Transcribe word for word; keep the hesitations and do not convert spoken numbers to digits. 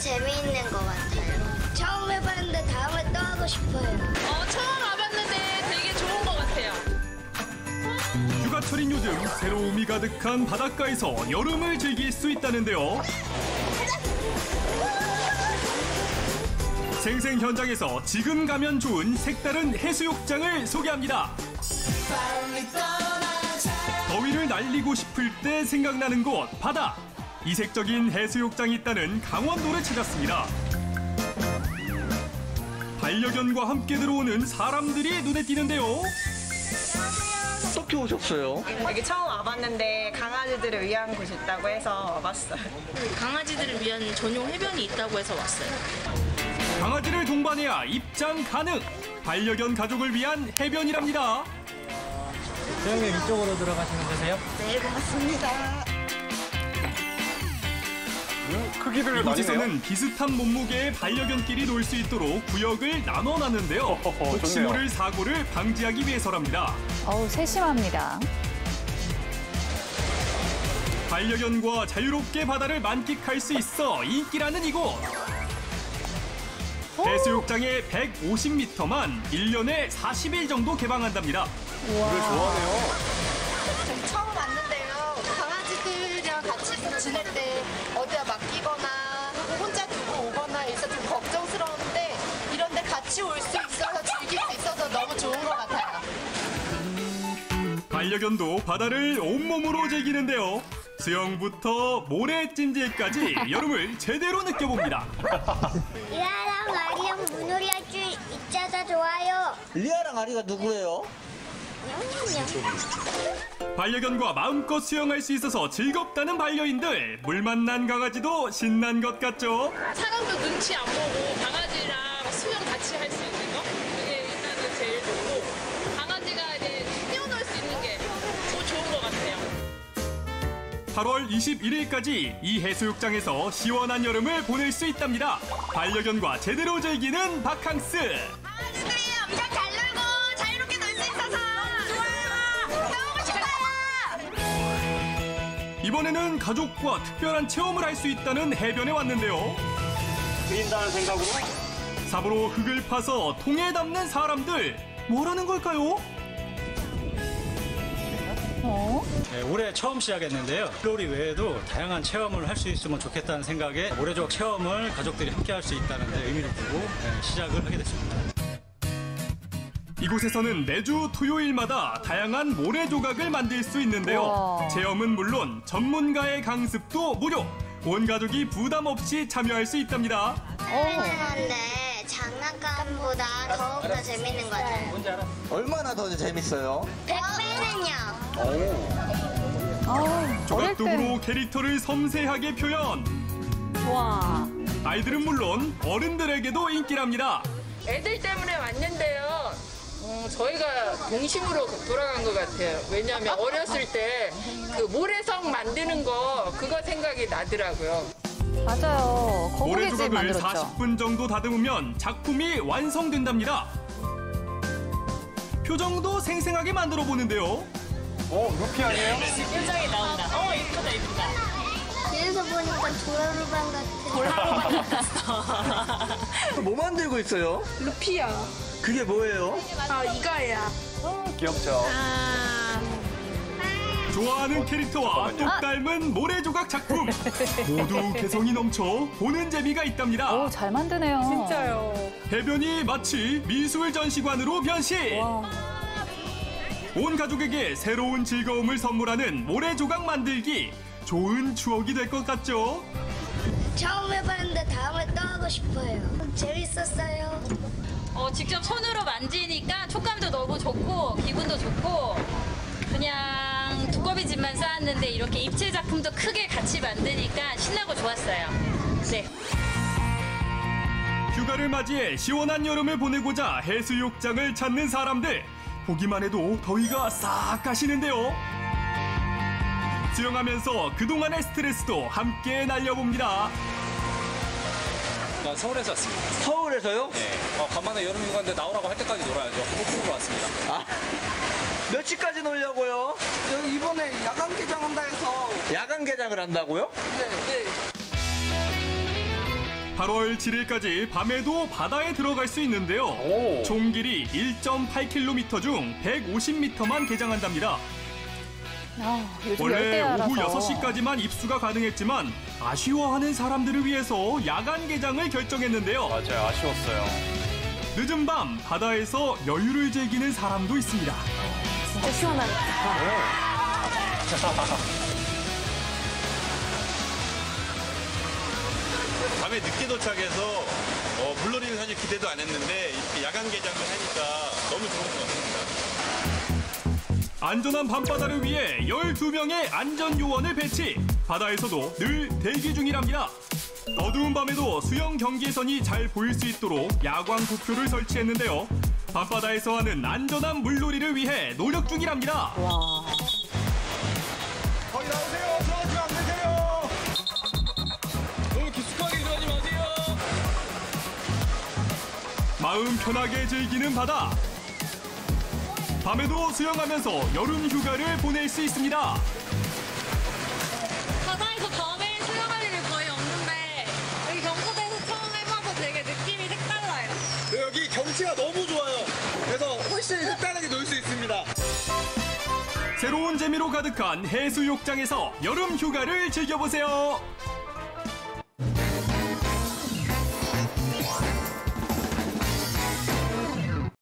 재미있는 것 같아요. 처음 해봤는데 다음에 또 하고 싶어요. 어, 처음 와봤는데 되게 좋은 것 같아요. 휴가철인 요즘 새로움이 가득한 바닷가에서 여름을 즐길 수 있다는데요. 생생 현장에서 지금 가면 좋은 색다른 해수욕장을 소개합니다. 더위를 날리고 싶을 때 생각나는 곳 바다. 이색적인 해수욕장이 있다는 강원도를 찾았습니다. 반려견과 함께 들어오는 사람들이 눈에 띄는데요. 어떻게 오셨어요? 여기 처음 와봤는데 강아지들을 위한 곳이 있다고 해서 와봤어요. 강아지들을 위한 전용 해변이 있다고 해서 왔어요. 강아지를 동반해야 입장 가능. 반려견 가족을 위한 해변이랍니다. 선생님 이쪽으로 들어가시면 되세요? 네, 고맙습니다. 크기들 이곳에서는 나뉘네요. 비슷한 몸무게의 반려견끼리 놀 수 있도록 구역을 나눠놨는데요. 혹시 좋네요. 모를 사고를 방지하기 위해서랍니다. 어우, 세심합니다. 반려견과 자유롭게 바다를 만끽할 수 있어 인기라는 이곳. 해수욕장의 백오십 미터만 일 년에 사십 일 정도 개방한답니다. 왜 좋아하네요. 좀 처음 왔는데요. 강아지들이랑 같이 지낼 때 어디다 맡기거나 혼자 두고 오거나 해서 좀 걱정스러운데 이런 데 같이 올 수 있어서 즐길 수 있어서 너무 좋은 것 같아요. 반려견도 바다를 온몸으로 즐기는데요. 수영부터 모래찜질까지 여름을 제대로 느껴봅니다. 리아랑 아리랑 물놀이 할 줄 있어서 좋아요. 리아랑 아리가 누구예요? 반려견과 마음껏 수영할 수 있어서 즐겁다는 반려인들. 물 만난 강아지도 신난 것 같죠? 사람도 눈치 안 보고 강아지랑 수영 같이 할 수 있는 거? 그게 일단은 제일 좋고 강아지가 이제 뛰어놀 수 있는 게 더 좋은 것 같아요. 팔월 이십일일까지 이 해수욕장에서 시원한 여름을 보낼 수 있답니다. 반려견과 제대로 즐기는 바캉스. 강아지들이 엄청 잘 놀고 자유롭게 놀 수 있어서 좋아요. 너무 싶어요. 이번에는 가족과 특별한 체험을 할 수 있다는 해변에 왔는데요. 드린다는 생각으로 삽으로 흙을 파서 통에 담는 사람들. 뭐라는 걸까요? 어? 네, 올해 처음 시작했는데요. 물놀이 외에도 다양한 체험을 할 수 있으면 좋겠다는 생각에 모래조각 체험을 가족들이 함께 할 수 있다는 데 의미를 두고 네, 시작을 하게 됐습니다. 이곳에서는 매주 토요일마다 다양한 모래 조각을 만들 수 있는데요. 우와. 체험은 물론 전문가의 강습도 무료. 온 가족이 부담 없이 참여할 수 있답니다. 한데 장난감보다 더욱더 재밌는 것 같아요. 얼마나 더 재밌어요? 백 배는요. 어우, 어릴 때. 조각도구로 캐릭터를 섬세하게 표현. 와. 아이들은 물론 어른들에게도 인기랍니다. 애들 때문에 왔는데요. 음, 저희가 동심으로 돌아간 것 같아요. 왜냐하면 어렸을 때 그 모래성 만드는 거 그거 생각이 나더라고요. 맞아요. 거북이집 모래조각을 만들었죠. 사십 분 정도 다듬으면 작품이 완성된답니다. 표정도 생생하게 만들어 보는데요. 어, 루피 아니에요? 표정이 나온다. 어, 이쁘다, 이쁘다. 그래서 보니까 도라루방 같아. 뭐 만들고 있어요? 루피야. 그게 뭐예요? 아, 이거야. 귀엽죠? 좋아하는 캐릭터와 똑 닮은 모래조각 작품. 모두 개성이 넘쳐 보는 재미가 있답니다. 오, 잘 만드네요. 진짜요. 해변이 마치 미술 전시관으로 변신. 온 가족에게 새로운 즐거움을 선물하는 모래조각 만들기. 좋은 추억이 될 것 같죠? 처음 해봤는데 다음에 또 하고 싶어요. 재밌었어요. 어, 직접 손으로 만지니까 촉감도 너무 좋고 기분도 좋고 그냥 두꺼비 집만 쌓았는데 이렇게 입체 작품도 크게 같이 만드니까 신나고 좋았어요. 네. 휴가를 맞이해 시원한 여름을 보내고자 해수욕장을 찾는 사람들. 보기만 해도 더위가 싹 가시는데요. 수영하면서 그동안의 스트레스도 함께 날려봅니다. 나 서울에서 왔습니다. 서울에서요? 네. 어, 간만에 여름 휴가인데 나오라고 할 때까지 놀아야죠. 호프로 왔습니다. 아, 몇 시까지 놀려고요? 여기 이번에 야간 개장한다 해서 야간 개장을 한다고요? 네, 네. 팔월 칠일까지 밤에도 바다에 들어갈 수 있는데요. 총 길이 일 점 팔 킬로미터 중 백오십 미터만 개장한답니다. 아, 요즘 원래 열대야라서. 오후 여섯 시까지만 입수가 가능했지만 아쉬워하는 사람들을 위해서 야간 개장을 결정했는데요. 맞아요. 아쉬웠어요. 늦은 밤 바다에서 여유를 즐기는 사람도 있습니다. 진짜 시원하겠다. 밤에 늦게 도착해서 어, 물놀이는 사실 기대도 안 했는데 이렇게 야간 개장을 하니까 너무 좋은 것 같습니다. 안전한 밤바다를 위해 열두 명의 안전요원을 배치. 바다에서도 늘 대기 중이랍니다. 어두운 밤에도 수영 경계선이 잘 보일 수 있도록 야광 도표를 설치했는데요. 밤바다에서 하는 안전한 물놀이를 위해 노력 중이랍니다. 와. 거기 나오세요. 들어가지 안 되세요. 너무 깊숙하게 들어가지 마세요. 마음 편하게 즐기는 바다. 밤에도 수영하면서 여름 휴가를 보낼 수 있습니다. 바다에서 밤에 수영할 일이 거의 없는데 여기 경포대에서 처음 해봐서 되게 느낌이 색달라요. 네, 여기 경치가 너무 좋아요. 그래서 훨씬 색다르게 놀 수 있습니다. 새로운 재미로 가득한 해수욕장에서 여름 휴가를 즐겨보세요.